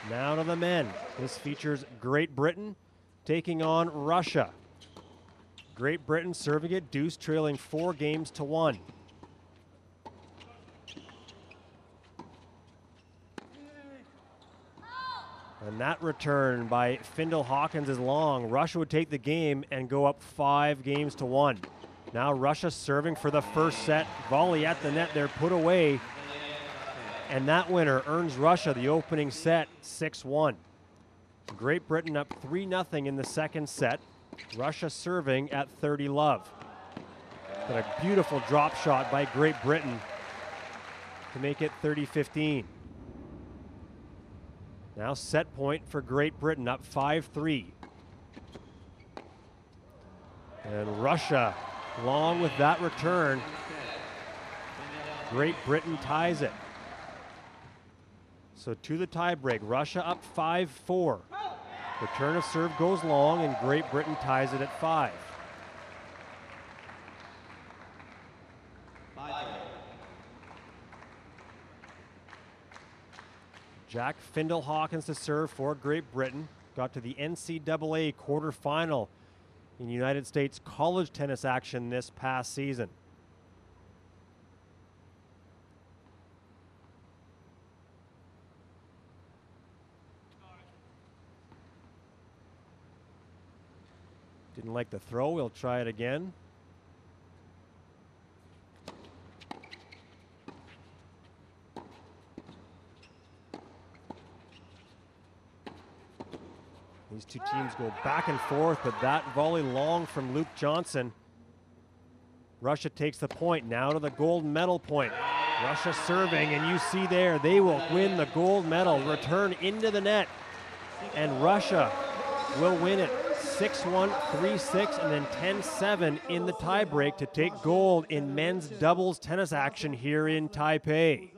Now to the men. This features Great Britain taking on Russia. Great Britain serving it deuce, trailing 4-1. And that return by Findle Hawkins is long. Russia would take the game and go up 5-1. Now Russia serving for the first set. Volley at the net there, put away. And that winner earns Russia the opening set, 6-1. Great Britain up 3-0 in the second set. Russia serving at 30 love. But a beautiful drop shot by Great Britain to make it 30-15. Now set point for Great Britain, up 5-3. And Russia, long with that return, Great Britain ties it. So to the tiebreak, Russia up 5-4. Return of serve goes long, and Great Britain ties it at 5. Jack Findle Hawkins to serve for Great Britain. Got to the NCAA quarterfinal in United States college tennis action this past season. Didn't like the throw, we'll try it again. These two teams go back and forth, but that volley long from Luke Johnson. Russia takes the point, now to the gold medal point. Russia serving, and you see there, they will win the gold medal, return into the net, and Russia will win it 6-1, 3-6, and then 10-7 in the tiebreak to take gold in men's doubles tennis action here in Taipei.